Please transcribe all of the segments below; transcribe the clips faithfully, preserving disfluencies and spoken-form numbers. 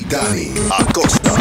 Dani Acosta.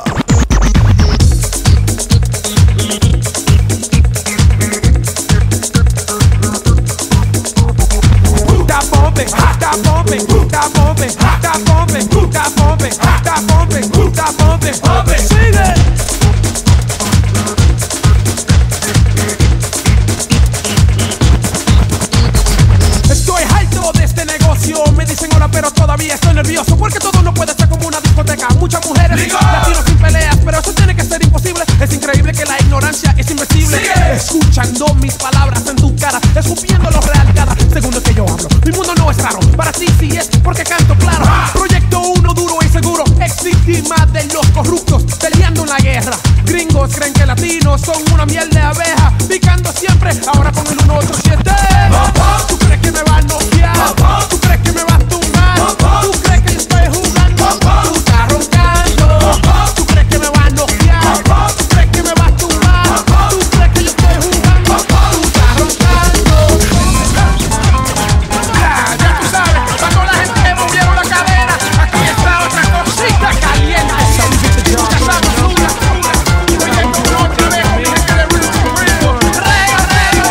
Estoy harto de este negocio. Me dicen ahora, pero todavía estoy nervioso, porque todo no puede ser como una discoteca. Muchas mujeres, Liga. Latinos sin peleas, pero eso tiene que ser imposible. Es increíble que la ignorancia es invencible. Sigue. Escuchando mis palabras en tu cara, escupiendo lo real cada segundo que yo hablo. Mi mundo no es raro, para ti sí es porque canto claro. Ah. Proyecto uno duro y seguro, ex víctima de los corruptos, peleando en la guerra. Gringos creen que latinos son una miel de abeja, picando siempre, ahora con el uno ocho siete. ¿Tú crees que me va a noquear? ¿Tú crees que me va a tumbar? ¿Tú crees que yo estoy jugando? Tú estás roncando. ¿Tú crees que me va a noquear? ¿Tú crees que me va a tumbar? ¿Tú crees que yo estoy jugando? Tú estás roncando. Ah, ya tú sabes, cuando la gente movieron la cadera, aquí está otra cosita caliente. Ya sabes, Luna. Proyecto uno otra vez con mi gente de Real to Real. Rega, rega.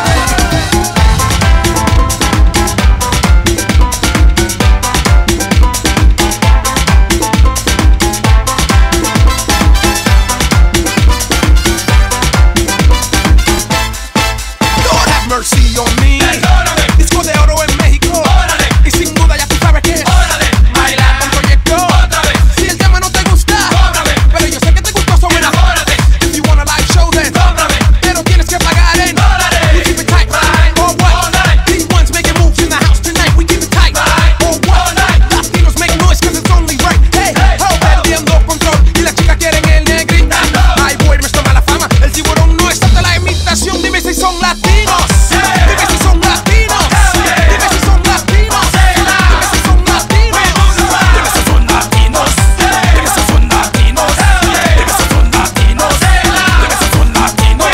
Lord have mercy on me. Disco de oro en México. Y sin duda ya tú sabes que bailar con proyecto. Si el tema no te gusta, pero yo sé que te gustó, so buena. If you wanna live show then, pero tienes que pagar en. We keep it tight, or what? These ones making moves in the house tonight. We keep it tight, or what? Latinos make noise cause it's only right. Hey, oh, perdiendo control y las chicas quieren el negrito. Ay, boy, me toma la fama. El tiburón no es hasta la imitación. Dime si son latinos. Dime si son latinos. Dime si son latinos. Dime si son latinos. Dime si son latinos. Dime si son latinos. Dime si son latinos. Dime si son latinos.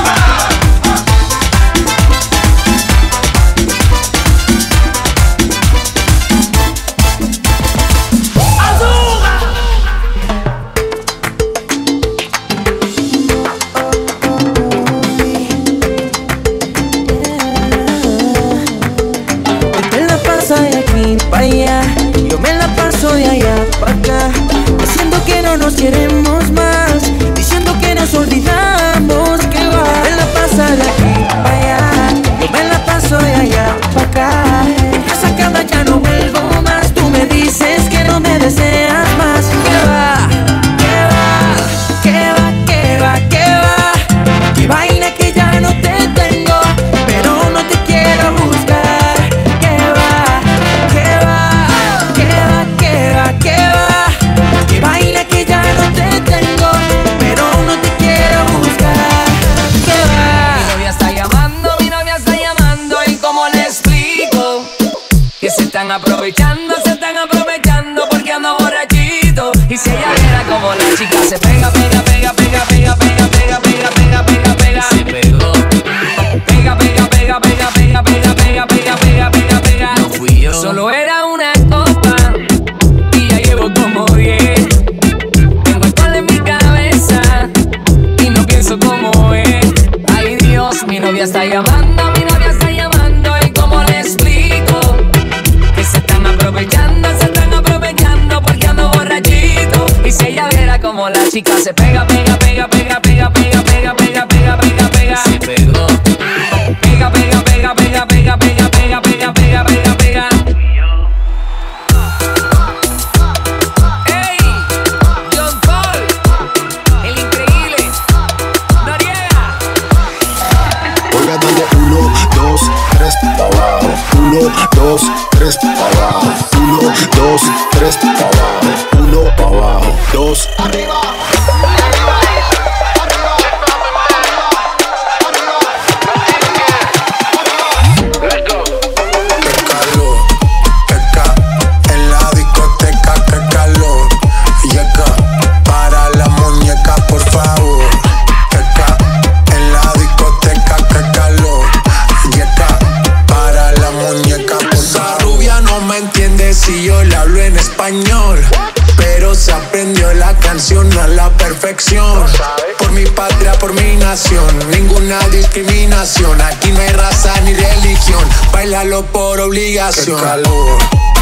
Te la pasa de aquí para allá, yo me la paso de allá para acá, diciendo que no nos queremos más, diciendo que nos olvidamos que va. Me la pasa de aquí para allá, yo me la paso de allá para acá. En casa cama ya no vuelvo más, tú me dices que no me deseas más. Que va, que va, que va, que va, que va, que vaina que ya no te tengo, pero no te quiero buscar. Que va, que va, que va, que va, que va, que vaina que ya no te tengo, pero no te quiero buscar. Que va. Mi novia está llamando, mi novia está llamando, y cómo le explico que se están aprovechando, se están aprovechando porque ando borrachito. Y si ella viera como la chica se pega, pega, pega, pega, pega, pega, pega, pega, pega, pega, pega, se pegó. Pega, pega, pega, pega, pega, pega, pega, pega, pega, pega, pega. No fui yo. Solo era una copa y ya llevo como diez. Tengo alcohol en mi cabeza y no pienso como es. Ay Dios, mi novia está llamando, mi novia está llamando, y cómo le explico que se están aprovechando, se están aprovechando porque ando borrachito. Y si ella viera como la chica se pega, pega, pega, pega, pega, pega, pega, pega, pega, pega, pega, Se pegó. pega, pega, pega, pega, pega, pega, pega, pega, pega, pega, pega. Ey, John Paul, el increíble Noriega. Oiga, dale uno, dos, tres, pa' abajo. Uno, dos, tres, pa' abajo. Uno, dos, tres, pa' abajo. Uno, pa' abajo. Dos, arriba. Si yo le hablo en español, pero pero se aprendió la canción a la perfección. Por mi patria, por mi nación, ninguna discriminación. Aquí no hay raza ni religión, bailalo por obligación. Qué calor.